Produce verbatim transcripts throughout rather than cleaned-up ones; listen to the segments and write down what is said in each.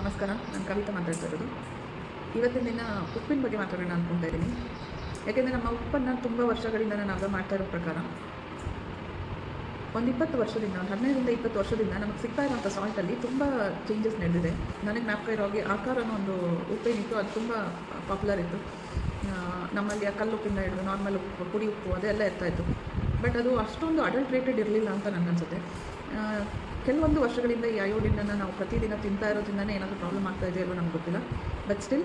ನಮಸ್ಕಾರ, ನಾನು ಕವಿತಾ ಮಾತಾಡ್ತಾ ಇರೋದು. ಇವತ್ತಿನ ದಿನ ಉಪ್ಪಿನ ಬಗ್ಗೆ ಮಾತಾಡೋಣ ಅಂದ್ಕೊಳ್ತಾ ಇದ್ದೀನಿ. ಯಾಕೆಂದರೆ ನಮ್ಮ ಉಪ್ಪನ್ನು ತುಂಬ ವರ್ಷಗಳಿಂದ ನಾವು ಮಾಡ್ತಾ ಇರೋ ಪ್ರಕಾರ ಒಂದು ಇಪ್ಪತ್ತು ವರ್ಷದಿಂದ ಒಂದು ಹದಿನೈದರಿಂದ ಇಪ್ಪತ್ತು ವರ್ಷದಿಂದ ನಮಗೆ ಸಿಗ್ತಾ ಇರೋಂಥ ಸಾಲ್ಟಲ್ಲಿ ತುಂಬ ಚೇಂಜಸ್ ನಡೆದಿದೆ. ನನಗೆ ಜ್ಞಾಪಕ ಇರೋ ಹಾಗೆ ಆಕಾರ ಅನ್ನೋ ಒಂದು ಉಪ್ಪೇನಿತ್ತು, ಅದು ತುಂಬ ಪಾಪ್ಯುಲರ್ ಇತ್ತು. ನಮ್ಮಲ್ಲಿ ಆ ಕಲ್ಲುಪ್ಪಿಂದ ಹಿಡಿದು ನಾರ್ಮಲ್ ಉಪ್ಪು, ಪುಡಿ ಉಪ್ಪು ಅದೆಲ್ಲ ಇರ್ತಾಯಿತ್ತು. ಬಟ್ ಅದು ಅಷ್ಟೊಂದು ಅಡಲ್ಟ್ರೇಟೆಡ್ ಇರಲಿಲ್ಲ ಅಂತ ನನಗನ್ಸುತ್ತೆ. ಕೆಲವೊಂದು ವರ್ಷಗಳಿಂದ ಈ ಅಯೋಡಿನನ್ನು ನಾವು ಪ್ರತಿದಿನ ತಿಂತಾ ಇರೋದ್ರಿಂದನೇ ಏನಾದರೂ ಪ್ರಾಬ್ಲಮ್ ಆಗ್ತಾ ಇದೆ ಅಲ್ವೋ ನಮ್ಗೆ ಗೊತ್ತಿಲ್ಲ. ಬಟ್ ಸ್ಟಿಲ್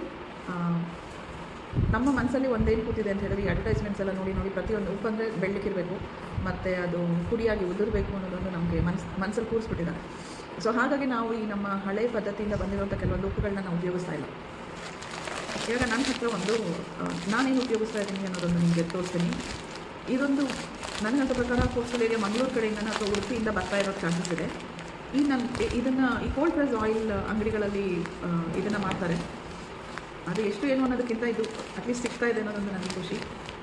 ನಮ್ಮ ಮನಸ್ಸಲ್ಲಿ ಒಂದೇನು ಕೂತಿದೆ ಅಂತ ಹೇಳಿದ್ರೆ, ಈ ಅಡ್ವರ್ಟೈಸ್ಮೆಂಟ್ಸ್ ಎಲ್ಲ ನೋಡಿ ನೋಡಿ ಪ್ರತಿಯೊಂದು ಉಪ್ಪು ಅಂದರೆ ಬೆಳ್ಳಕ್ಕಿರಬೇಕು ಮತ್ತು ಅದು ಪುಡಿಯಾಗಿ ಉದುರಬೇಕು ಅನ್ನೋದೊಂದು ನಮಗೆ ಮನ್ಸು ಮನಸ್ಸಲ್ಲಿ ಕೂರಿಸ್ಬಿಟ್ಟಿದ್ದಾರೆ. ಸೊ ಹಾಗಾಗಿ ನಾವು ಈ ನಮ್ಮ ಹಳೆಯ ಪದ್ಧತಿಯಿಂದ ಬಂದಿರುವಂಥ ಕೆಲವೊಂದು ಉಪ್ಪುಗಳನ್ನ ನಾವು ಉಪಯೋಗಿಸ್ತಾ ಇಲ್ಲ. ಇವಾಗ ನನ್ನ ಹತ್ರ ಒಂದು ನಾನೇನು ಉಪಯೋಗಿಸ್ತಾ ಇದ್ದೀನಿ ಅನ್ನೋದೊಂದು ನಿಮಗೆ ತೋರಿಸ್ತೀನಿ. ಇದೊಂದು ನನಗಂತ ಪ್ರಕಾರ ಕೋಸ್ಟಲ್ ಏರಿಯಾ ಮಂಗಳೂರು ಕಡೆಯಿಂದ ಅಥವಾ ಉಡುಪಿಯಿಂದ ಬರ್ತಾ ಇರೋ ಚಾನ್ಸಸ್ ಇದೆ. ಈ ನನ್ನ ಇದನ್ನು ಈ ಕೋಲ್ಡ್ ಪ್ರೆಸ್ ಆಯಿಲ್ ಅಂಗಡಿಗಳಲ್ಲಿ ಇದನ್ನು ಮಾಡ್ತಾರೆ. ಅದು ಎಷ್ಟು ಏನು ಅನ್ನೋದಕ್ಕಿಂತ ಇದು ಅಟ್ಲೀಸ್ಟ್ ಸಿಗ್ತಾ ಇದೆ ಅನ್ನೋದೊಂದು ನನಗೆ ಖುಷಿ.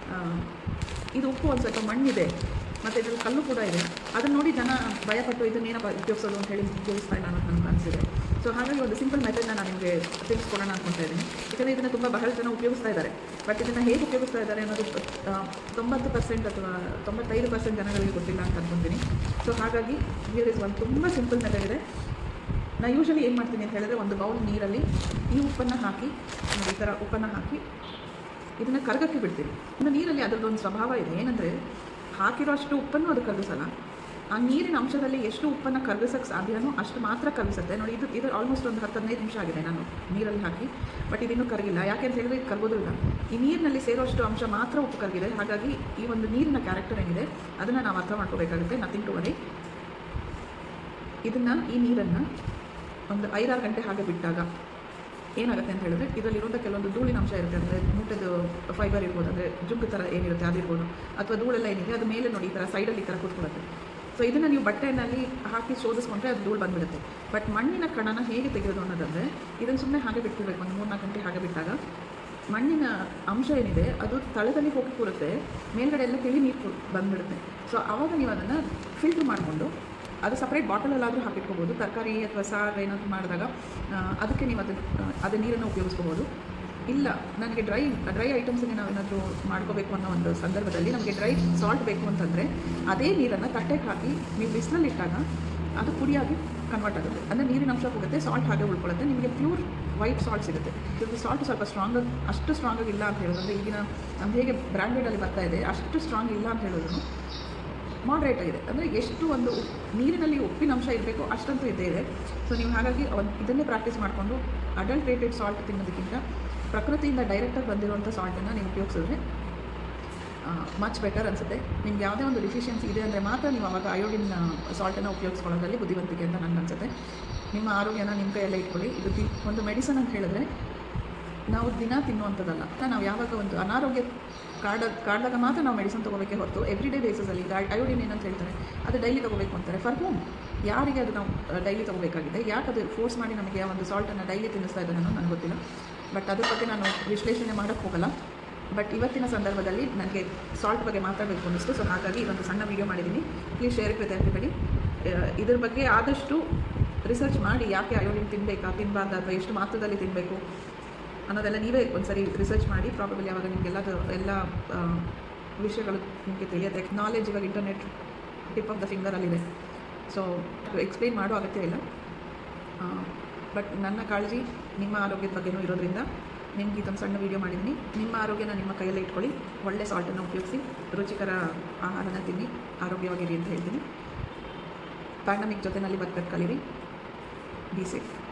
ಇದು ಉಪ್ಪು ಒಂದು ಸ್ವಲ್ಪ ಮಣ್ಣಿದೆ ಮತ್ತು ಇದರಲ್ಲಿ ಕಲ್ಲು ಕೂಡ ಇದೆ. ಅದನ್ನು ನೋಡಿ ಜನ ಭಯಪಟ್ಟು ಇದನ್ನೇನಪ್ಪ ಉಪಯೋಗಿಸೋದು ಅಂತ ಹೇಳಿ ಉಪಯೋಗಿಸ್ತಾ ಇಲ್ಲ ಅನ್ನೋದು ನನಗೆ ಅನಿಸಿದೆ. ಸೊ ಹಾಗಾಗಿ ಒಂದು ಸಿಂಪಲ್ ಮೆಥಡ್ನ ನಾನು ನಿಮಗೆ ತಿಳಿಸ್ಕೊಡೋಣ ಅಂದ್ಕೊಳ್ತಾ ಇದ್ದೀನಿ. ಯಾಕಂದರೆ ಇದನ್ನು ತುಂಬ ಬಹಳ ಜನ ಉಪಯೋಗಿಸ್ತಾ ಇದ್ದಾರೆ. ಬಟ್ ಇದನ್ನು ಹೇಗೆ ಉಪಯೋಗಿಸ್ತಾ ಇದ್ದಾರೆ ಅನ್ನೋದು ತೊಂಬತ್ತು ಪರ್ಸೆಂಟ್ ಅಥವಾ ತೊಂಬತ್ತೈದು ಪರ್ಸೆಂಟ್ ಜನಗಳಿಗೆ ಗೊತ್ತಿಲ್ಲ ಅಂತ ಅಂದ್ಕೊತೀನಿ. ಸೊ ಹಾಗಾಗಿ ಹಿಯರ್ ಇಸ್ ಒಂದು ತುಂಬ ಸಿಂಪಲ್ ಮೆಥಡ್ ಇದೆ. ನಾನು ಯೂಶ್ವಲಿ ಏನು ಮಾಡ್ತೀನಿ ಅಂತ ಹೇಳಿದ್ರೆ, ಒಂದು ಬೌಲ್ ನೀರಲ್ಲಿ ಈ ಉಪ್ಪನ್ನು ಹಾಕಿ, ಈ ಥರ ಉಪ್ಪನ್ನು ಹಾಕಿ ಇದನ್ನು ಕರಗಕ್ಕೆ ಬಿಡ್ತೀನಿ. ಇನ್ನು ನೀರಲ್ಲಿ ಅದರದ್ದೊಂದು ಸ್ವಭಾವ ಇದೆ, ಏನಂದರೆ ಹಾಕಿರೋ ಅಷ್ಟು ಉಪ್ಪನ್ನು ಅದು ಕರಗಿಸಲ್ಲ. ಆ ನೀರಿನ ಅಂಶದಲ್ಲಿ ಎಷ್ಟು ಉಪ್ಪನ್ನು ಕರಗಿಸೋಕ್ಕೆ ಸಾಧ್ಯನೋ ಅಷ್ಟು ಮಾತ್ರ ಕರಗಿಸುತ್ತೆ. ನೋಡಿ, ಇದು ಇದು ಆಲ್ಮೋಸ್ಟ್ ಒಂದು ಹತ್ತು ಹದಿನೈದು ನಿಮಿಷ ಆಗಿದೆ ನಾನು ನೀರಲ್ಲಿ ಹಾಕಿ, ಬಟ್ ಇದಿನ್ನೂ ಕರಗಿಲ್ಲ. ಯಾಕೆ ಅಂತ ಹೇಳಿದ್ರೆ ಇದು ಕರಗೋದು ಇಲ್ಲ. ಈ ನೀರಿನಲ್ಲಿ ಸೇರೋಷ್ಟು ಅಂಶ ಮಾತ್ರ ಉಪ್ಪು ಕರಗಿದೆ. ಹಾಗಾಗಿ ಈ ಒಂದು ನೀರಿನ ಕ್ಯಾರೆಕ್ಟರ್ ಏನಿದೆ ಅದನ್ನು ನಾವು ಅರ್ಥ ಮಾಡ್ಕೋಬೇಕಾಗುತ್ತೆ. Nothing to worry. ಇದನ್ನು ಈ ನೀರನ್ನು ಒಂದು ಐದಾರು ಗಂಟೆ ಹಾಗೆ ಬಿಟ್ಟಾಗ ಏನಾಗುತ್ತೆ ಅಂತ ಹೇಳಿದ್ರೆ, ಇದರಲ್ಲಿರುವಂಥ ಕೆಲವೊಂದು ಧೂಳಿನ ಅಂಶ ಇರುತ್ತೆ. ಅಂದರೆ ಮೂಟೆದು ಫೈಬರ್ ಇರ್ಬೋದು, ಅಂದರೆ ಜುಗ್ಗು ಥರ ಏನಿರುತ್ತೆ ಅದಿರ್ಬೋದು, ಅಥವಾ ಧೂಳೆಲ್ಲ ಏನಿದೆ ಅದು ಮೇಲೆ ನೋಡಿ ಈ ಥರ ಸೈಡಲ್ಲಿ ಈ ಥರ ಕೂತ್ಕೊಳ್ಳುತ್ತೆ. ಸೊ ಇದನ್ನು ನೀವು ಬಟ್ಟೆಯಲ್ಲಿ ಹಾಕಿ ಶೋಧಿಸ್ಕೊಂಡ್ರೆ ಅದು ಧೂಳು ಬಂದುಬಿಡುತ್ತೆ. ಬಟ್ ಮಣ್ಣಿನ ಕಣನ ಹೇಗೆ ತೆಗೆಯೋದು ಅನ್ನೋದಂದರೆ, ಇದನ್ನು ಸುಮ್ಮನೆ ಹಾಗೆ ಬಿಟ್ಟಿರಬೇಕು. ಒಂದು ಮೂರು ನಾಲ್ಕು ಗಂಟೆ ಹಾಗೆ ಬಿಟ್ಟಾಗ ಮಣ್ಣಿನ ಅಂಶ ಏನಿದೆ ಅದು ತಳದಲ್ಲಿ ಹೋಗಿ ಕೂರುತ್ತೆ, ಮೇಲ್ಗಡೆ ಎಲ್ಲ ತಿಳಿ ನೀರು ಬಂದುಬಿಡುತ್ತೆ. ಸೊ ಆವಾಗ ನೀವು ಅದನ್ನು ಫಿಲ್ಟ್ರ್ ಮಾಡಿಕೊಂಡು ಅದು ಸಪ್ರೇಟ್ ಬಾಟಲಲ್ಲಾದರೂ ಹಾಕಿಟ್ಕೋಬೋದು. ತರಕಾರಿ ಅಥವಾ ಸಾರು ಏನಾದರೂ ಮಾಡಿದಾಗ ಅದಕ್ಕೆ ನೀವು ಅದನ್ನು ಅದು ನೀರನ್ನು ಉಪಯೋಗಿಸ್ಕೋಬೋದು. ಇಲ್ಲ ನನಗೆ ಡ್ರೈ ಡ್ರೈ ಐಟಮ್ಸಿಗೆ ನಾವೇನಾದರೂ ಮಾಡ್ಕೋಬೇಕು ಅನ್ನೋ ಒಂದು ಸಂದರ್ಭದಲ್ಲಿ ನಮಗೆ ಡ್ರೈ ಸಾಲ್ಟ್ ಬೇಕು ಅಂತಂದರೆ, ಅದೇ ನೀರನ್ನು ತಟ್ಟೆಗೆ ಹಾಕಿ ನೀವು ಬಿಸಿಲಲ್ಲಿಟ್ಟಾಗ ಅದು ಪುಡಿಯಾಗಿ ಕನ್ವರ್ಟ್ ಆಗುತ್ತೆ. ಅಂದರೆ ನೀರಿನ ಅಂಶ ಹೋಗುತ್ತೆ, ಸಾಲ್ಟ್ ಹಾಗೆ ಉಳ್ಕೊಳ್ಳುತ್ತೆ. ನಿಮಗೆ ಪ್ಯೂರ್ ವೈಟ್ ಸಾಲ್ಟ್ ಸಿಗುತ್ತೆ. ಇದು ಸಾಲ್ಟ್ ಸ್ವಲ್ಪ ಸ್ಟ್ರಾಂಗಾಗಿ ಅಷ್ಟು ಸ್ಟ್ರಾಂಗಾಗಿ ಇಲ್ಲ ಅಂತ ಹೇಳೋದು, ಅಂದರೆ ಈಗಿನ ನಮ್ದು ಹೇಗೆ ಬ್ರ್ಯಾಂಡೆಡಲ್ಲಿ ಬರ್ತಾ ಇದೆ ಅಷ್ಟು ಸ್ಟ್ರಾಂಗ್ ಇಲ್ಲ ಅಂತ ಹೇಳೋದು, ಮಾಡ್ರೇಟ್ ಆಗಿದೆ. ಅಂದರೆ ಎಷ್ಟು ಒಂದು ನೀರಿನಲ್ಲಿ ಉಪ್ಪಿನ ಅಂಶ ಇರಬೇಕು ಅಷ್ಟಂತೂ ಇದ್ದೇ ಇದೆ. ಸೊ ನೀವು ಹಾಗಾಗಿ ಒಂದು ಇದನ್ನೇ ಪ್ರಾಕ್ಟೀಸ್ ಮಾಡಿಕೊಂಡು ಅಡಲ್ಟ್ರೇಟೆಡ್ ಸಾಲ್ಟ್ ತಿನ್ನೋದಕ್ಕಿಂತ ಪ್ರಕೃತಿಯಿಂದ ಡೈರೆಕ್ಟಾಗಿ ಬಂದಿರುವಂಥ ಸಾಲ್ಟನ್ನು ನೀವು ಉಪಯೋಗಿಸಿದ್ರೆ ಮಚ್ ಬೆಟರ್ ಅನಿಸುತ್ತೆ. ನಿಮ್ಗೆ ಯಾವುದೇ ಒಂದು ಡಿಫಿಷಿಯನ್ಸಿ ಇದೆ ಅಂದರೆ ಮಾತ್ರ ನೀವು ಆವಾಗ ಅಯೋಡಿನ್ ಸಾಲ್ಟನ್ನು ಉಪಯೋಗಿಸ್ಕೊಳ್ಳೋದ್ರಲ್ಲಿ ಬುದ್ಧಿವಂತಿಕೆ ಅಂತ ನನಗೆ ಅನಿಸುತ್ತೆ. ನಿಮ್ಮ ಆರೋಗ್ಯನ ನಿಮ್ಮ ಕೈಯಲ್ಲೇ ಇಟ್ಕೊಳ್ಳಿ. ಇದು ದಿ ಒಂದು ಮೆಡಿಸನ್ ಅಂತ ಹೇಳಿದ್ರೆ ನಾವು ದಿನ ತಿನ್ನುವಂಥದ್ದಲ್ಲ. ನಾವು ಯಾವಾಗ ಒಂದು ಅನಾರೋಗ್ಯ ಕಾಡ ಕಾಡಿದಾಗ ಮಾತ್ರ ನಾವು ಮೆಡಿಸನ್ ತೊಗೋಬೇಕೇ ಹೊರತು ಎವ್ರಿ ಡೇ ಬೇಸಿಸಲ್ಲಿ ಈಗ ಅಯೋಡಿನ್ ಏನಂತ ಹೇಳ್ತಾರೆ ಅದು ಡೈಲಿ ತೊಗೋಬೇಕು ಅಂತಾರೆ. ಫರ್ ಹೋಮ್ ಯಾರಿಗೆ ಅದು ನಾವು ಡೈಲಿ ತೊಗೋಬೇಕಾಗಿದೆ, ಯಾಕೆ ಅದು ಫೋರ್ಸ್ ಮಾಡಿ ನಮಗೆ ಆ ಒಂದು ಸಾಲ್ಟನ್ನು ಡೈಲಿ ತಿನ್ನಿಸ್ತಾ ಇದ್ದಾರೆ ಅನ್ನೋ ನನಗೆ ಗೊತ್ತಿಲ್ಲ. ಬಟ್ ಅದ್ರ ಬಗ್ಗೆ ನಾನು ವಿಶ್ಲೇಷಣೆ ಮಾಡೋಕ್ಕೆ ಹೋಗಲ್ಲ. ಬಟ್ ಇವತ್ತಿನ ಸಂದರ್ಭದಲ್ಲಿ ನನಗೆ ಸಾಲ್ಟ್ ಬಗ್ಗೆ ಮಾತಾಡಬೇಕು ಅನ್ನಿಸ್ತು. ಸೊ ಹಾಗಾಗಿ ಇದೊಂದು ಸಣ್ಣ ವೀಡಿಯೋ ಮಾಡಿದ್ದೀನಿ. Please share it with everybody. ಇದ್ರ ಬಗ್ಗೆ ಆದಷ್ಟು ರಿಸರ್ಚ್ ಮಾಡಿ, ಯಾಕೆ ಅಯೋಡಿನ್ ತಿನ್ನಬೇಕಾ ತಿನ್ನಬಾರ್ದು ಅಥವಾ ಎಷ್ಟು ಮಾತ್ರದಲ್ಲಿ ತಿನ್ನಬೇಕು ಅನ್ನೋದೆಲ್ಲ ನೀವೇ ಒಂದು ಸರಿ ರಿಸರ್ಚ್ ಮಾಡಿ. ಪ್ರಾಬಬಲಿ ಆವಾಗ ನಿಮಗೆಲ್ಲದು ಎಲ್ಲ ವಿಷಯಗಳು ನಿಮಗೆ ತಿಳಿಯುತ್ತೆ. ನಾಲೆಜ್ ಇವಾಗ ಇಂಟರ್ನೆಟ್ ಟಿಪ್ ಆಫ್ ದ ಫಿಂಗರಲ್ಲಿದೆ. ಸೊ ಎಕ್ಸ್ಪ್ಲೈನ್ ಮಾಡೋ ಅಗತ್ಯ ಇಲ್ಲ. ಬಟ್ ನನ್ನ ಕಾಳಜಿ ನಿಮ್ಮ ಆರೋಗ್ಯದ ಬಗ್ಗೆನೂ ಇರೋದ್ರಿಂದ ನಿಮ್ಗೆ ಇದೊಂದು ಸಣ್ಣ ವೀಡಿಯೋ ಮಾಡಿದ್ದೀನಿ. ನಿಮ್ಮ ಆರೋಗ್ಯನ ನಿಮ್ಮ ಕೈಯಲ್ಲೇ ಇಟ್ಕೊಳ್ಳಿ. ಒಳ್ಳೆ ಸಾಲ್ಟನ್ನು ಉಪಯೋಗಿಸಿ ರುಚಿಕರ ಆಹಾರನ ತಿನ್ನಿ, ಆರೋಗ್ಯವಾಗಿರಿ ಅಂತ ಹೇಳ್ತೀನಿ. ಪ್ಯಾಂಡಮಿಕ್ ಜೊತೆಯಲ್ಲಿ ಬದುಕಕ್ಕೆ ಕಲೀರಿ. Be safe.